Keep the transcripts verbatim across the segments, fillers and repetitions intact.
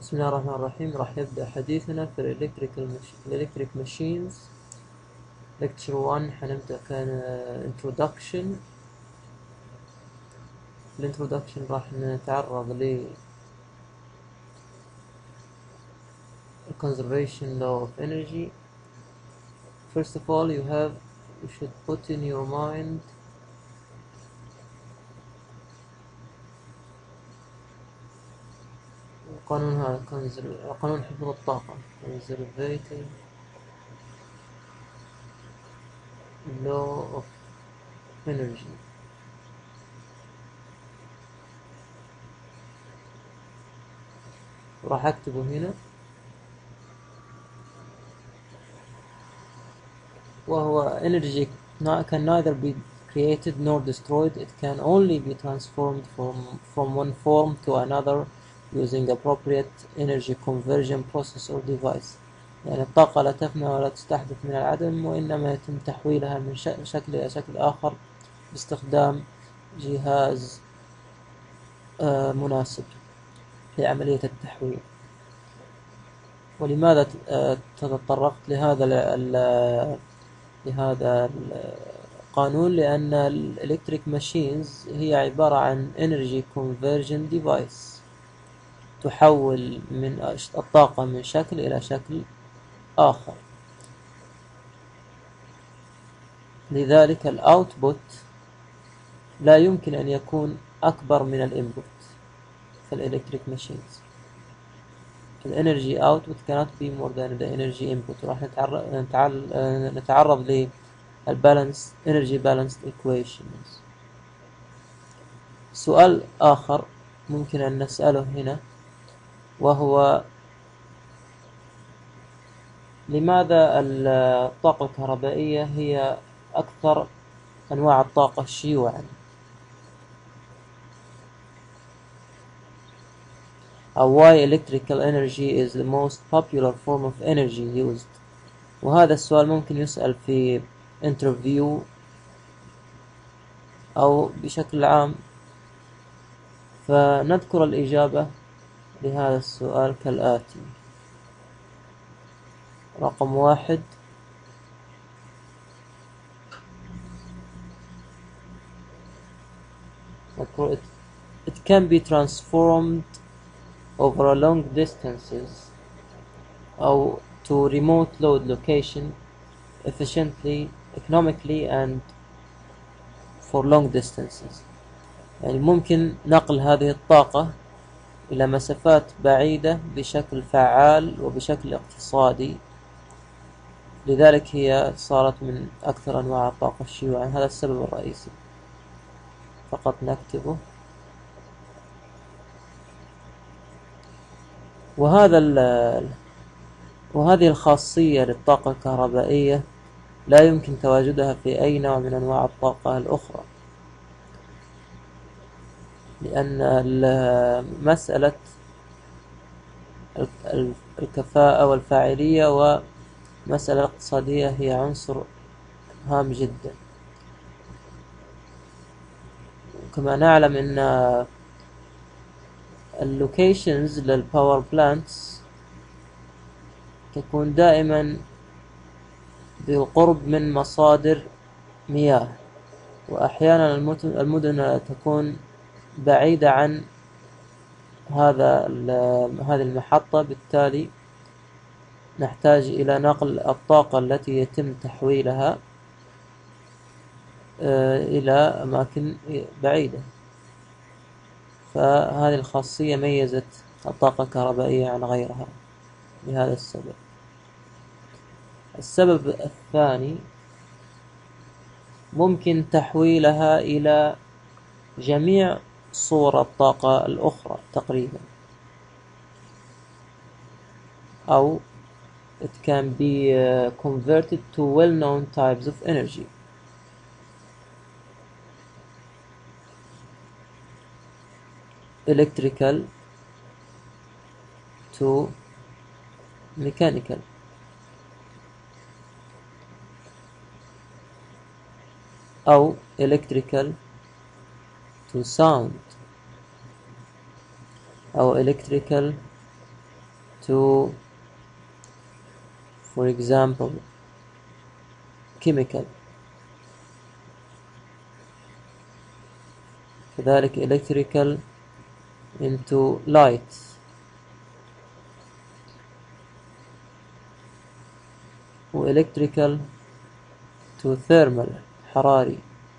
بسم الله الرحمن الرحيم. راح يبدأ حديثنا في الإلكتريكال الإلكتريك ماشينز لكتشر واحد. حنبدأ كان introduction. في الانترودكشن راح نتعرض ل conservation law of energy. First of all, you have you should put in your mind قانون هذا قانون حفظ الطاقة conservative law of energy. راح أكتبه هنا، وهو energy can neither be created nor destroyed. It can only be transformed from from one form to another using appropriate energy conversion process or device. يعني الطاقة لا تفنى ولا تستحدث من العدم، وإنما يتم تحويلها من شكل إلى شكل آخر باستخدام جهاز آه مناسب لعملية التحويل. ولماذا تطرقت لهذا لهذا القانون؟ لأن الإلكتريك ماشينز هي عبارة عن energy conversion device، تحول من الطاقة من شكل إلى شكل آخر. لذلك الأوتبوت لا يمكن أن يكون أكبر من الإنبوت في الإلكتريك ماشينز. الانرجي output cannot be more than the energy input. راح نتعرض نتعرض للبالانس energy balanced equations. سؤال آخر ممكن أن نسأله هنا، وهو لماذا الطاقة الكهربائية هي أكثر أنواع الطاقة شيوعا؟ أو why electrical energy is the most popular form of energy used. وهذا السؤال ممكن يسأل في interview أو بشكل عام. فنذكر الإجابة لهذا السؤال كالآتي: رقم واحد، it, it can be transformed over long distances أو to remote load location efficiently, economically and for long distances. يعني ممكن نقل هذه الطاقة إلى مسافات بعيدة بشكل فعال وبشكل اقتصادي. لذلك هي صارت من أكثر أنواع الطاقة الشيوعا. هذا السبب الرئيسي. فقط نكتبه. وهذا وهذه الخاصية للطاقة الكهربائية لا يمكن تواجدها في أي نوع من أنواع الطاقة الأخرى، لأن مسألة الكفاءة والفاعلية ومسألة الاقتصادية هي عنصر هام جدا. كما نعلم أن اللوكيشنز للباور بلانتس تكون دائما بالقرب من مصادر مياه، وأحيانا المدن تكون بعيدة عن هذا هذه المحطة. بالتالي نحتاج إلى نقل الطاقة التي يتم تحويلها إلى أماكن بعيدة. فهذه الخاصية ميزت الطاقة الكهربائية عن غيرها لهذا السبب. السبب الثاني، ممكن تحويلها إلى جميع صور الطاقة الأخرى تقريبا، أو it can be converted to well-known types of energy. electrical to mechanical. أو electrical to sound، أو electrical to, for example, chemical. كذلك electrical into light. و electrical to thermal حراري،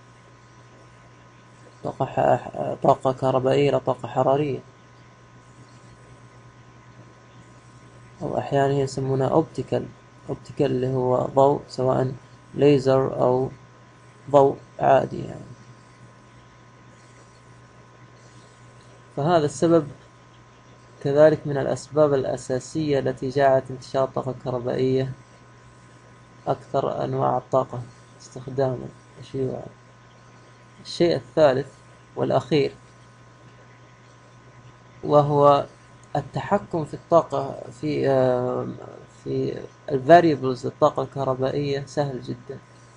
طاقة ح... طاقة كهربائية إلى طاقة حرارية، أو أحيانا يسمونها optical. optical اللي هو ضوء، سواء ليزر أو ضوء عادي يعني. فهذا السبب كذلك من الأسباب الأساسية التي جعلت انتشار الطاقة الكهربائية أكثر أنواع الطاقة استخداما وشيوعا. الشيء الثالث والأخير وهو التحكم في الطاقة في في الفاريبلز الطاقة الكهربائية سهل جدا.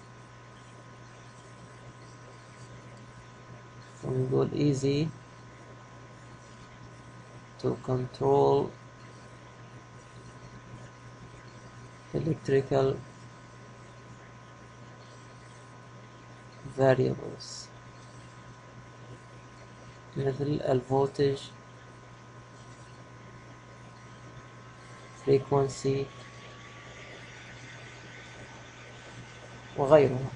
نقول easy to control electrical variables مثل الفولتج، frequency وغيرها.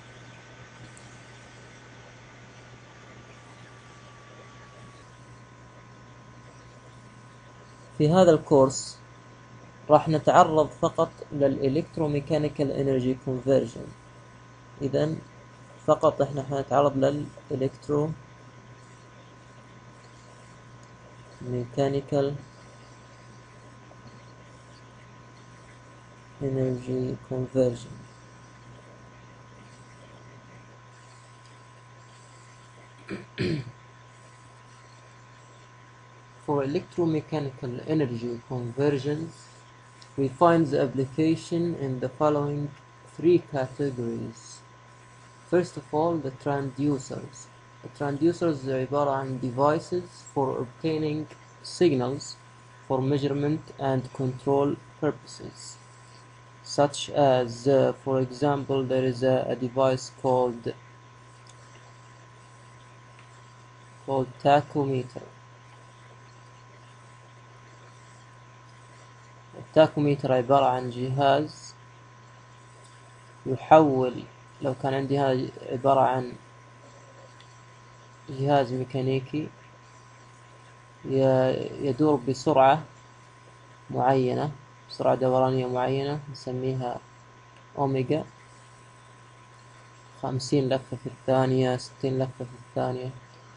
في هذا الكورس راح نتعرض فقط للإلكتروميكانيكال إنرجي كونفرجن. إذن فقط إحنا حنتعرض للإلكترو mechanical energy conversion. For electromechanical energy conversions, we find the application in the following three categories. First of all, the transducers. The transducers are عبارة عن devices for obtaining signals for measurement and control purposes, such as, uh, for example, there is a, a device called called tachometer. التاكوميتر عبارة عن جهاز يحول، لو كان عندي هذا عبارة عن جهاز ميكانيكي يدور بسرعة معينة، بسرعة دورانية معينة نسميها أوميجا، خمسين لفة في الثانية، ستين لفة في الثانية.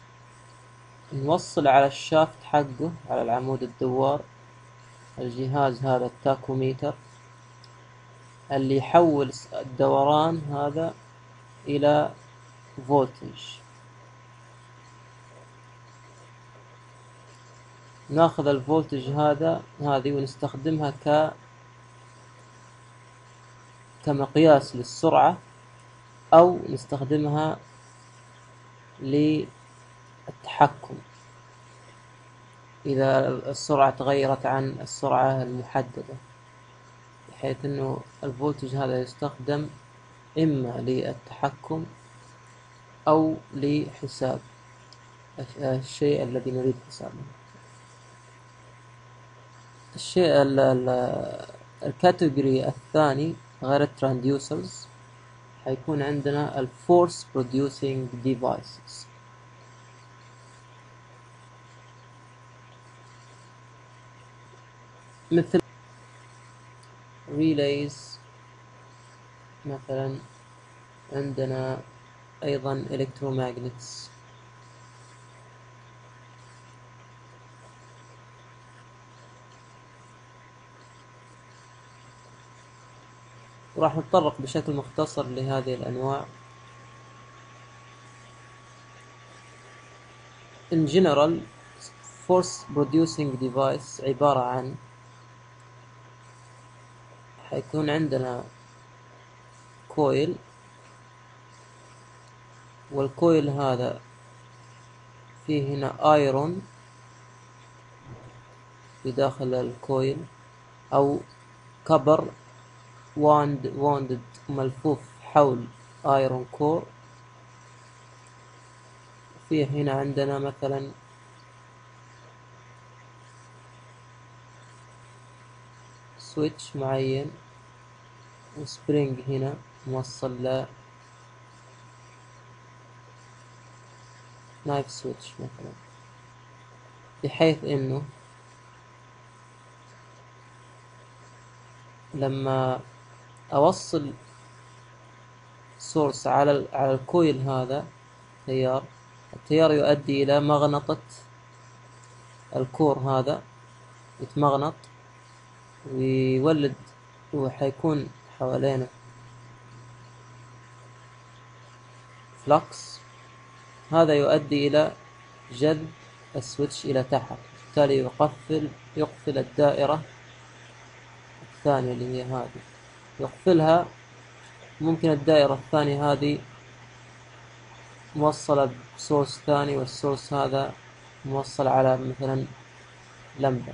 نوصل على الشافت حقه، على العمود الدوار، الجهاز هذا التاكوميتر اللي يحول الدوران هذا إلى فولتج. ناخذ الفولتج هذا هذه ونستخدمها ك كمقياس للسرعة، أو نستخدمها للتحكم إذا السرعة تغيرت عن السرعة المحددة، بحيث أنه الفولتج هذا يستخدم إما للتحكم أو لحساب الشيء الذي نريد حسابه. الشيء الكاتيجوري الثاني غير الترانديوسرز حيكون عندنا الفورس بروديوسينج ديفايسز. مثل ريليز مثلا، عندنا أيضا إلكتروماغنتس. وراح نتطرق بشكل مختصر لهذه الأنواع. In general, force producing device عبارة عن حيكون عندنا كويل، والكويل هذا فيه هنا ايرون في داخل الكويل، أو كبر واند واندد ملفوف حول ايرون كور. في هنا عندنا مثلا سويتش معين وسبرينج هنا موصل ل نايف سويتش مثلا، بحيث انه لما اوصل سورس على على الكويل هذا تيار، التيار يؤدي الى مغنطة الكور هذا، يتمغنط ويولد، وحيكون حوالينه فلكس، هذا يؤدي إلى جذب السويتش إلى تحت، بالتالي يقفل يقفل الدائرة الثانية اللي هي هذه، يقفلها. ممكن الدائرة الثانية هذه موصلة بسورس ثاني، والسورس هذا موصل على مثلا لمبة.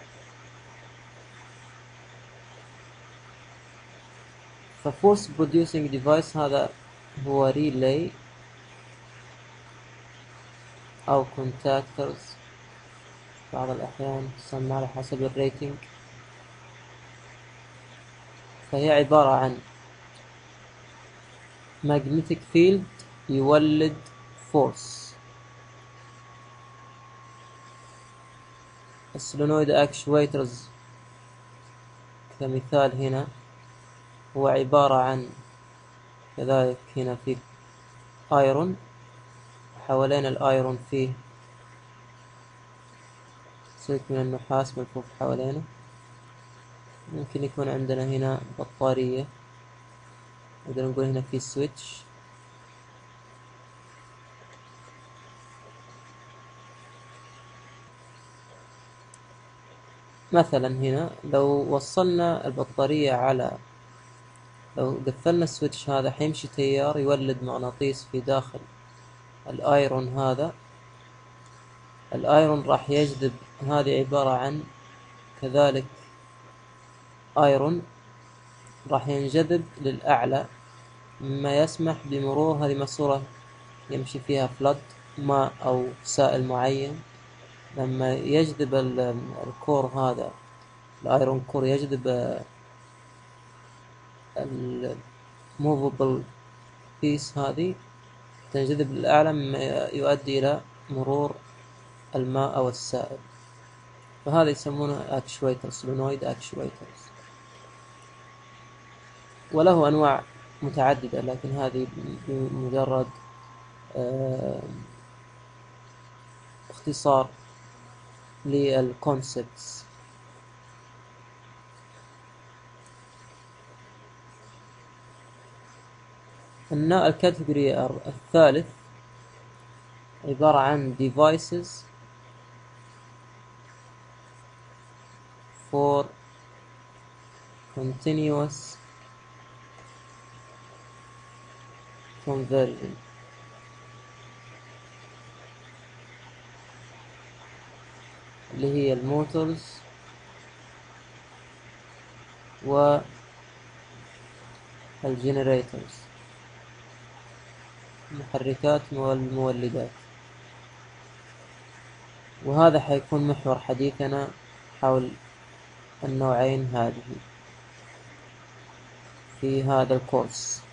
ففورس بروديوسينج ديفايس هذا هو ريلاي أو كونتاكتورز، بعض الأحيان تسمى على حسب الريتنج. فهي عبارة عن magnetic field يولد force. السولينويد actuators كمثال هنا هو عبارة عن كذلك، هنا في ايرون، حوالين الايرون فيه سلك من النحاس ملفوف حوالينه. ممكن يكون عندنا هنا بطارية، نقدر نقول هنا في سويتش. مثلا هنا لو وصلنا البطارية على، لو قفلنا السويتش هذا حيمشي تيار يولد مغناطيس في داخل الايرون هذا. الايرون راح يجذب، هذه عبارة عن كذلك ايرون راح ينجذب للأعلى، مما يسمح بمرور هذه ماسورة يمشي فيها فلد ماء أو سائل معين. لما يجذب الكور هذا، الأيرون كور يجذب الموفبل بيس هذه، تنجذب للأعلى، مما يؤدي إلى مرور الماء أو السائل. فهذا يسمونه actuators، solenoid actuators. وله أنواع متعددة، لكن هذه مجرد اختصار للكونسبتس. النوع الكاتيجوري الثالث عبارة عن devices for continuous conversion. اللي هي الموتورز والجنريتورز، المحركات والمولدات. وهذا حيكون محور حديثنا حول النوعين هذه في هذا الكورس.